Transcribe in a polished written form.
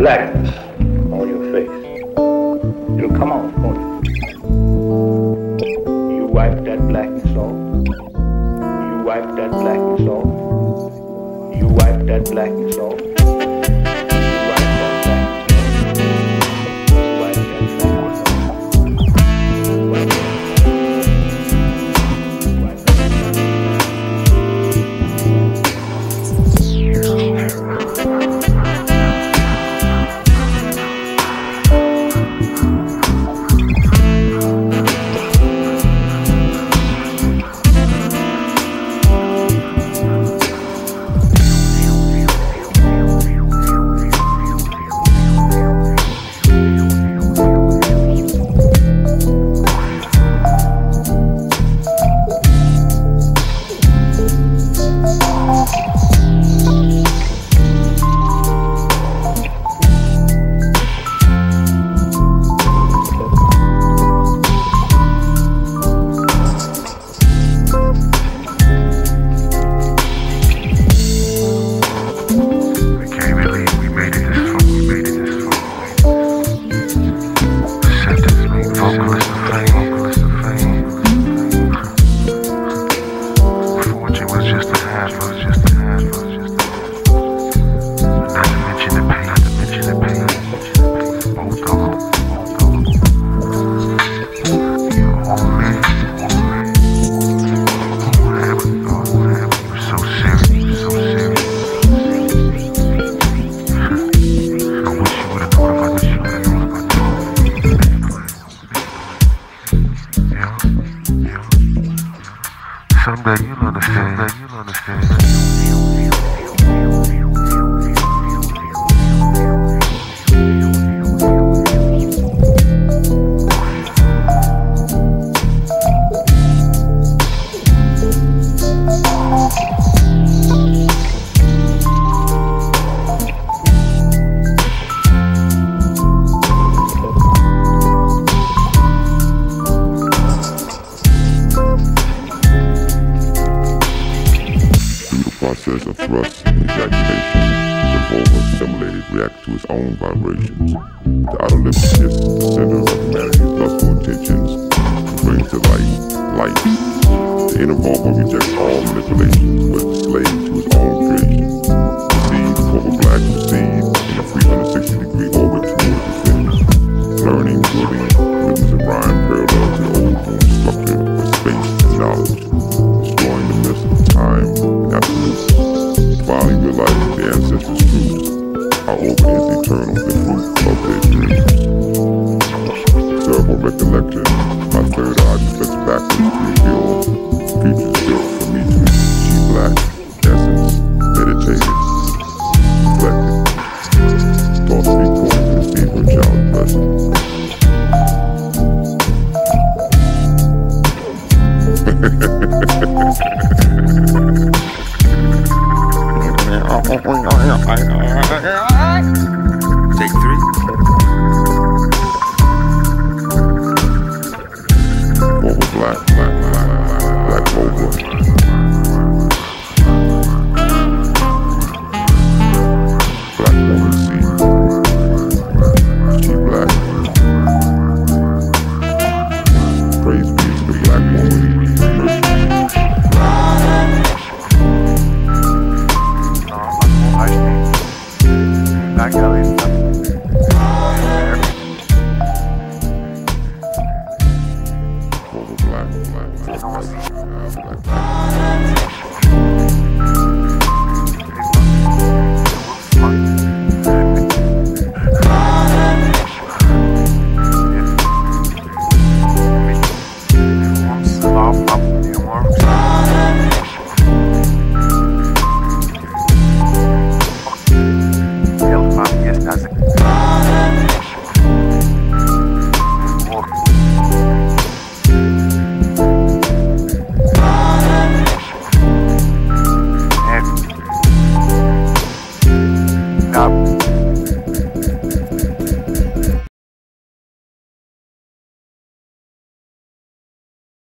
blackness on your face. It'll come off, won't it? You wipe that blackness off. You wipe that blackness off. You wipe that blackness off. Someday you'll understand. Process of thrust and ejaculation, the vulva stimulated react to its own vibrations. The outer lip shifts the center of humanity's lustful intentions and brings to light. The inner vulva rejects all manipulations, but is slave to its own creation. The seed, vulva black, proceeds in a 360-degree orbit towards the center, learning, building rhythms and rhyme parallel to the old moon structure of space and knowledge, destroying the myth of time and absolute. Finally realizing the ancestors' truths, our orbit is eternal, the fruit of their dreams. Cerebral recollection, my third eye reflects backwards to reveal futures built for me to achieve black essence, meditated, reflected, thoughts be pointed to receive her child present. Take three. Vulva black vulva. Black woman seed. She black. Praise be to the black woman. Black Ellie.